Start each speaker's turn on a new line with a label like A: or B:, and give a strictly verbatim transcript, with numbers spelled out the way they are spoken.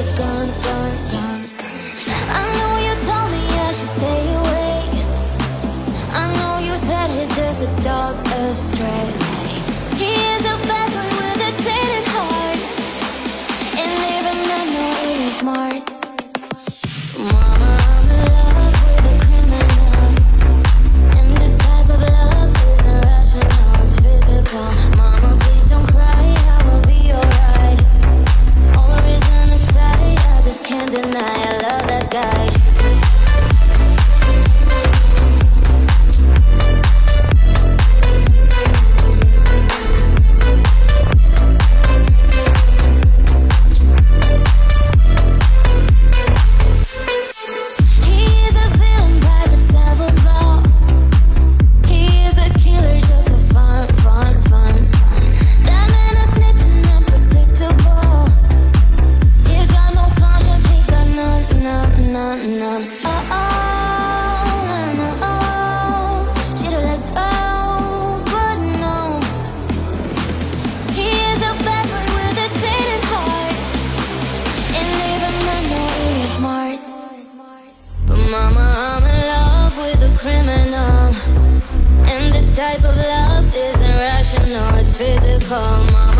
A: a gun, gun, gun. I know you told me I should stay away. I know you said he's just a dog astray. He is a bad boy with a tainted heart, and even I know he is smart. Mama, I'm in love with a criminal, and this type of love isn't rational, it's physical. Mama, please don't cry, I will be alright. All reason aside, I just can't deny I love that guy. Type of love isn't rational, it's physical.